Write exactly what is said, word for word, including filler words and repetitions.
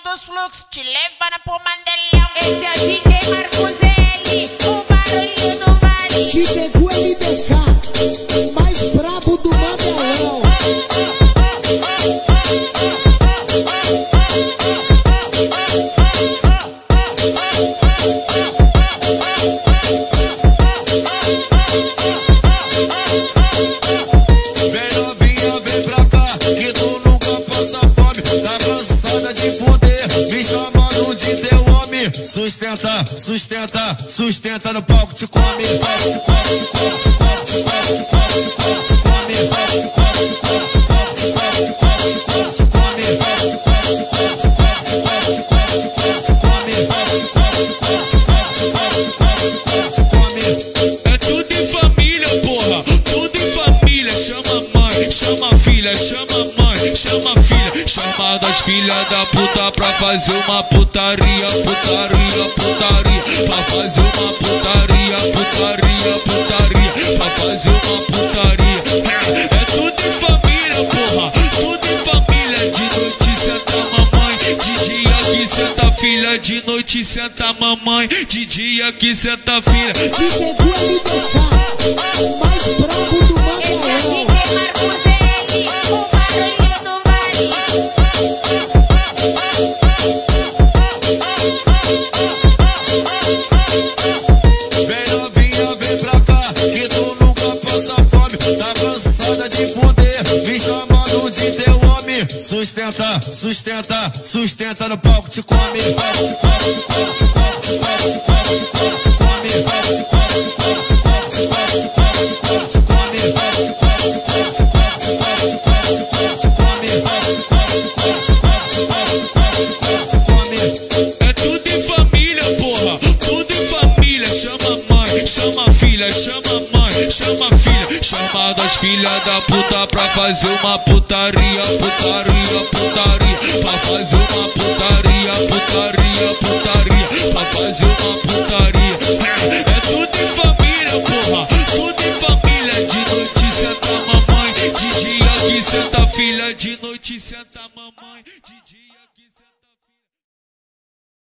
dos fluxos, te levando pro Mandelão. Esse é o D J Marcuselli, o barulho do vale. D J Gu M D K, mais brabo do Mandelão. Vem novinha, vem pra cá, que tu nunca passa fome. Tá cansada de fuder, me chamando de teu homem. Sustenta, sustenta, sustenta no palco, te come. Palco, te come, te come, te come, te come, te come, te come, te come. Palco, te come, te come, te come, te come, te come, te come, te come. Palco, te come, te come, te come, te come, te come, te come, te come. Palco, te come, te come, te come, te come, te come, te come, te come. É tudo em família, porra, tudo em família. Chama mãe, chama filha, chama mãe, chama filha. Chama das filhas da puta pra fazer uma putaria, putaria, putaria. Pra fazer uma putaria, putaria, putaria. Pra fazer uma putaria. É tudo em família, porra, tudo em família. De noite senta mamãe, de dia que senta filha. De noite senta mamãe, de dia que senta filha. D J Gu M D K, mais brabo do Esse é o D Mandelão. J Marcuselli, o barulho do vale. Vem novinha, vem pra cá, que tu nunca passa fome. Tá cansada de fuder, me chamando de teu homem. Sustenta, sustenta, sustenta no palco, te come. Palco, te come, te come, te come, te come, te come, te come, te come. Palco, te come, te come, te come, te come, te come, te come, te come. Palco, te come, te come, te come, te come, te come, te come, te come. Palco, te come, te come, te come, te come, te come, te come, te come. É tudo em família, porra, tudo em família. Chama mãe, chama filha, chama mãe, chama filha. Chama das filhas da puta pra fazer uma putaria, putaria, putaria. Pra fazer uma putaria, putaria, putaria. Pra fazer uma putaria. É tudo em família, porra, tudo em família. De noite senta mamãe, de dia que senta filha. De noite senta mamãe, de dia que